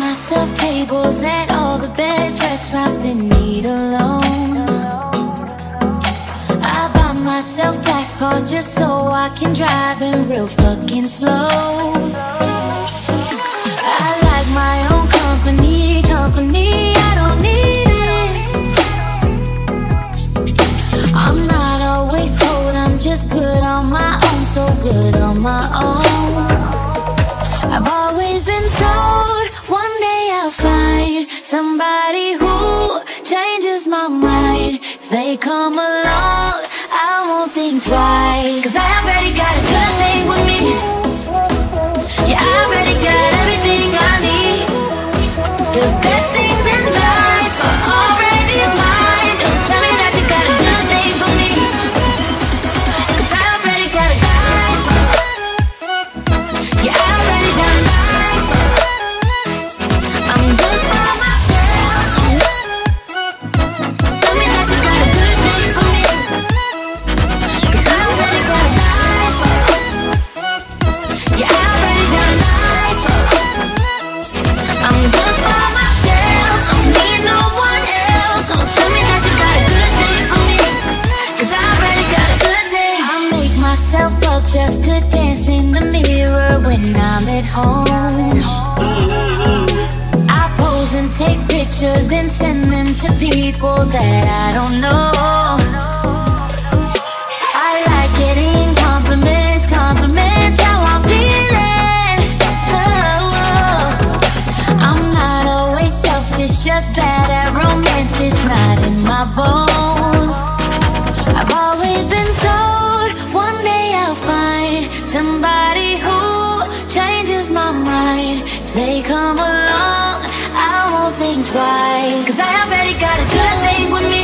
myself tables at all the best restaurants that need a loan. I buy myself fast cars just so I can drive them real fucking slow. I like my own company, I don't need it. I'm not always cold, I'm just good on my own, so good on my own. I've always been told one day I'll find somebody who changes my mind. If they come along, I won't think twice, 'cause I already got a good thing with me. Yeah, I already got everything I need. The best things in life are already mine. Don't tell me that you got a good thing for me, 'cause I already got a good thing. Yeah, I already got a good thing. I'm good by myself. Tell me that you got a good thing for me, 'cause I already got a good thing. Yeah, I already got a good thing. I'm good by myself, don't need no one else. Don't tell me that you got a good thing for me, 'cause I already got a good thing. I make myself up just to dance in the mirror when I'm at home. I pose and take pictures, then send them to people that I don't know. I like getting compliments, compliments how I'm feeling. Oh, I'm not always selfish, just bad at romance. It's not in my bones. I've always been told one day I'll find somebody who changes my mind. If they come along, I won't think twice, 'cause I already got a good thing with me.